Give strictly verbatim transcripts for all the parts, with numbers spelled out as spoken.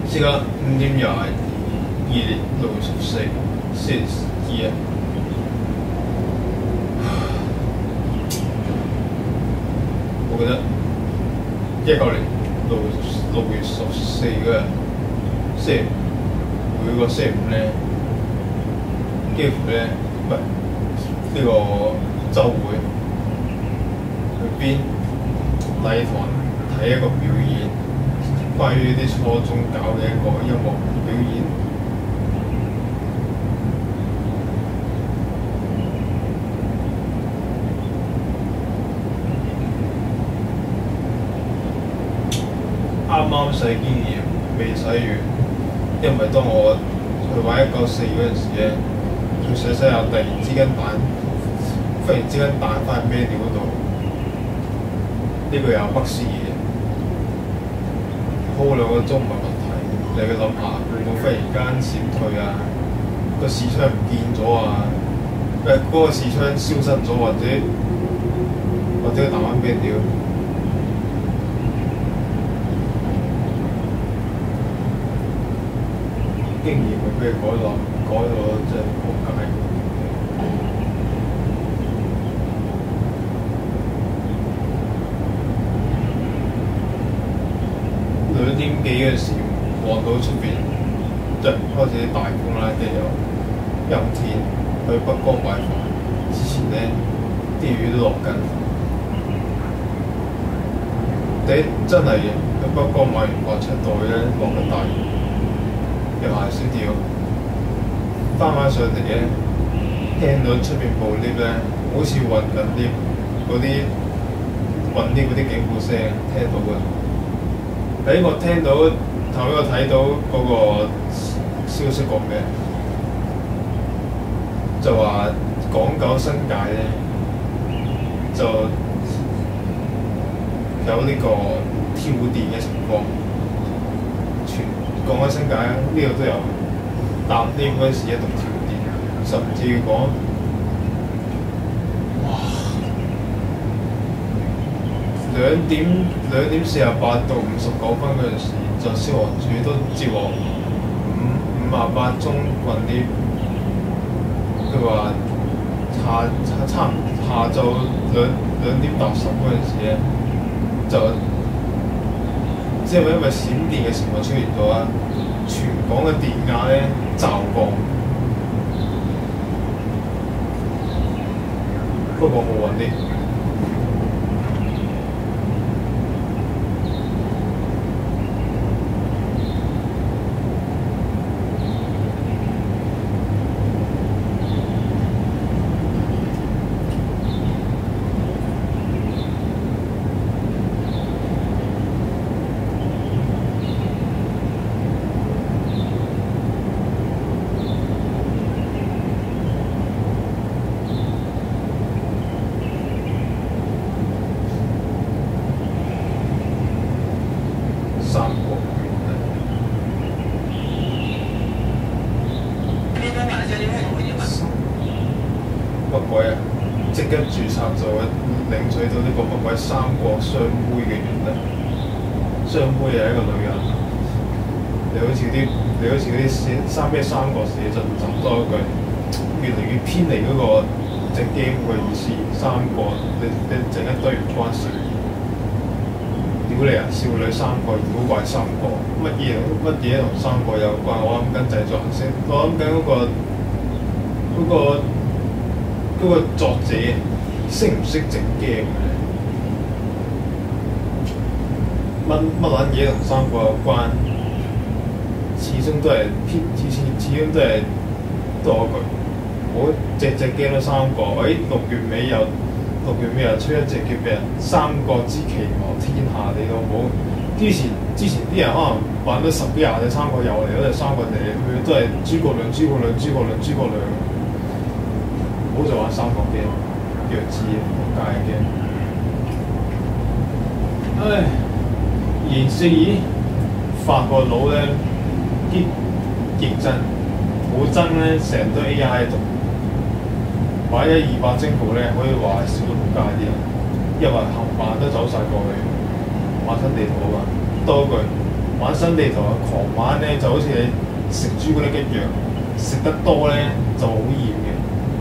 而家五點廿二六月十四，星期二啊！我覺得一九年六六月十四嗰日，星期每個星期五咧，幾乎咧，唔係呢個週會去邊禮堂睇一個表演，關於啲初中搞嘅一個音樂表演。啱啱洗經驗未洗完，因為當我去玩一九四嗰陣時咧，佢洗洗下突然之間彈，忽然之間彈翻去咩料嗰度，呢、這個又北思嘢，鋪兩個鐘唔係問題。你去諗下，會唔會忽然間閃退啊？個視窗唔見咗啊？誒、呃，嗰、那個視窗消失咗，或者或者彈翻咩料？經驗咪俾佢改落，改到即係仆街。兩點幾嘅時望到出邊，即係開始啲大風啦，跟住又陰天，去北江買飯之前咧，啲雨都落緊。第真係嘅，去北江買完飯出到去咧，落緊大雨。又係少啲喎，翻返上嚟咧，聽到出邊部 lift 咧，好似運緊 lift 嗰啲運 lift 嗰啲警報聲，聽到嘅。喺我聽到頭一個睇到嗰個消息講咩？就話港九新界咧，就有呢個跳電嘅情況。講緊新界啊，呢度都有搭 lift 嗰陣時一度跳電，甚至講哇兩點兩點四十八到五十九分嗰陣時，就消防處都接獲五五啊八宗運 lift，佢話下差差唔下晝兩兩點八十嗰陣時咧，就即係因為閃電嘅情況出現咗啊！全港嘅電壓咧驟降，不過冇運 lift。乜鬼啊！即刻註冊就領取到呢個乜鬼三國雙杯嘅原則。雙杯係一個女人，你好似啲你好似嗰啲三咩三國寫就就多一句，越嚟越偏離嗰個隻 game 嘅意思。三國你你整一堆唔關事。屌你啊！少女三國，妖怪三國，乜嘢乜嘢同三國有關？我諗緊製作人先，我諗緊嗰個嗰個。嗰個作者識唔識整 game 嘅？乜乜撚嘢同三國有關？始終都係偏，始始始終都係多句。我隻隻 game 都三國，誒、哎、六月尾又六月尾又出一隻叫咩啊？三國之奇謀天下，你老母！之前之前啲人可能玩咗十幾廿隻三國，又嚟嗰隻三國嚟嚟去去都係諸葛亮、諸葛亮、諸葛亮、諸葛亮。好就玩三國 game，弱智仆街 game。唉，研四二法國佬咧，啲認真，好憎咧，成堆 A I 喺度，玩一二百征服咧，可以話少到仆街啲人，因為冚唪唥都走晒過去，玩新地圖啊嘛。多句， 玩新地圖啊，狂玩咧就好似你食朱古力一樣，食得多咧就好厭嘅。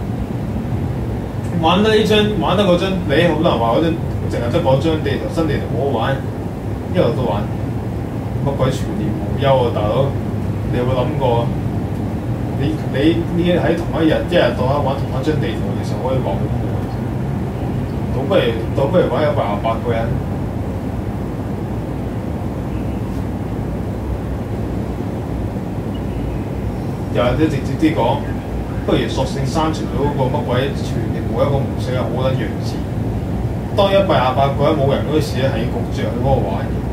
玩得呢張，玩得嗰張，你好多人話嗰張淨係得嗰張地圖新地圖好好玩，一路都玩，乜鬼全年無休啊大佬！你有冇諗過？你你呢喺同一日一日到黑玩同一張地圖嘅時候，可以講好攰，倒不如倒不如玩一百廿八個人。又或者直接啲講，不如索性刪除咗嗰個乜鬼全年冇一個模式啊，好得弱智。當一百廿八個人冇人嗰時咧，係焗住喺嗰個玩嘅。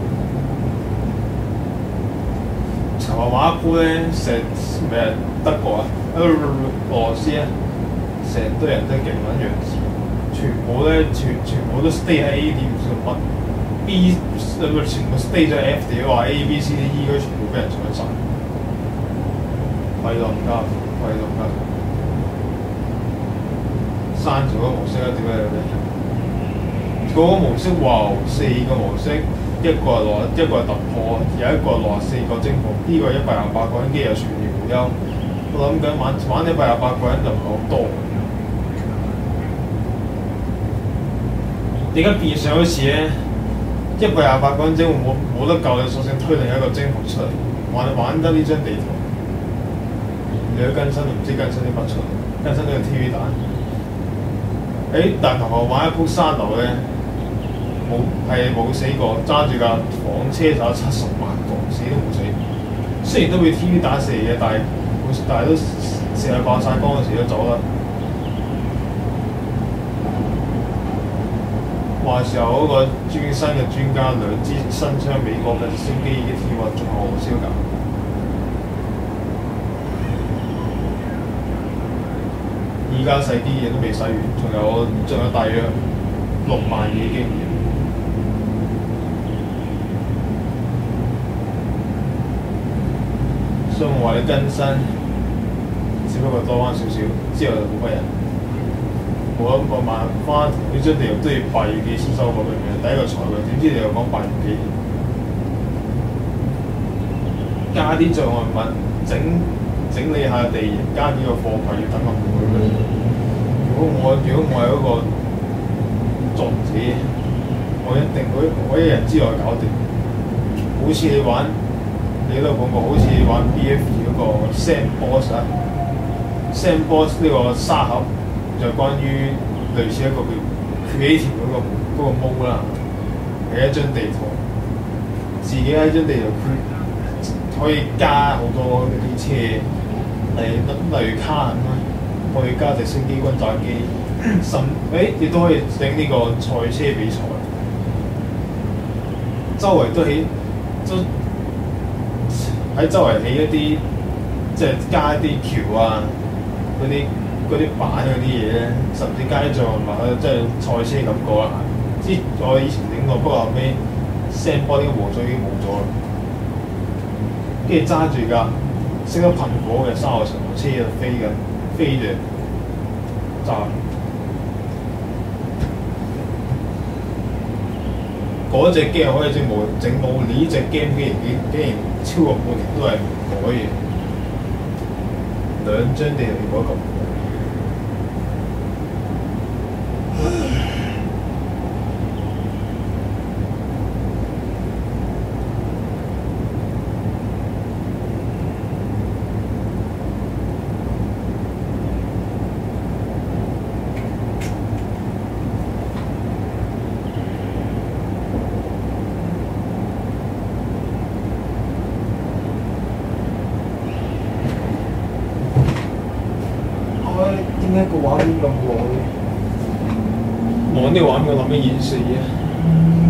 尋日玩一鋪咧，成咩德國啊，俄羅斯啊，成堆人都勁撚弱智，全部咧全全部都 stay 喺 A 點唔知做乜 ，B 全部 stay 咗 F 點，話 A B C D E 嗰全部俾人搶晒。廢到唔得，廢到唔得，刪咗個模式啊！點解有咧？嗰個模式哇，四個模式，一個係六，一個係突破，有一個係六十四個征服，呢、這個一百廿八個人機又全年無休。我諗緊玩玩一百廿八個人就唔係好多。點解變相好似咧？一百廿八個人征服冇冇得救，你索性推另一個征服出嚟，玩玩得呢張地圖。你都更新唔知更新啲乜出嚟，更新呢個 T V 彈。誒，但同學玩一鋪山樓咧，冇係冇死過，揸住架房車走七十萬個，死都冇死。雖然都會 T V 打射嘅，但係但係都射係爆晒光嗰時都走啦。話時候嗰個專新嘅專家兩支新槍美國嘅升機嘅 T 一仲好燒㗎。而家細啲嘢都未使完，仲有仲有大約六萬嘢經驗。所以我話你更新，只不過多翻少少，之後就冇乜人。我諗我買翻呢張地圖都要八月幾先收貨嘅，第一個財位，點知你又講八月幾？加啲障礙物，整整理下地形，加啲個貨櫃要等咁耐。如果我如果我係嗰個作者，我一定會我一日之內搞掂。好似你玩，你都講過，好似你玩 B F 嗰個 Sandbox 啊 ，Sandbox 呢個沙盒就關於類似一個叫 Creative 嗰個嗰個 mode 啦，係一張地圖，自己喺張地圖可以加好多嗰啲車，例例如卡肯啦。可以加直升機、轟炸機，甚誒亦都可以整呢個賽車比賽。周圍都起，都喺周圍起一啲，即係加一啲橋啊，嗰啲嗰啲板嗰啲嘢咧，甚至加啲障礙物，即係賽車感覺啦。之我以前整過，不過後尾 Sandbox 呢個模組已經冇咗啦。跟住揸住架識得噴火嘅三號層車就飛緊。飛住炸，嗰隻 game 可以整模整模擬，呢隻 game 竟然竟然超過半年都係唔改嘅，兩張地圖嗰咁。點解個畫面咁耐？我呢個畫面我諗起演示啊！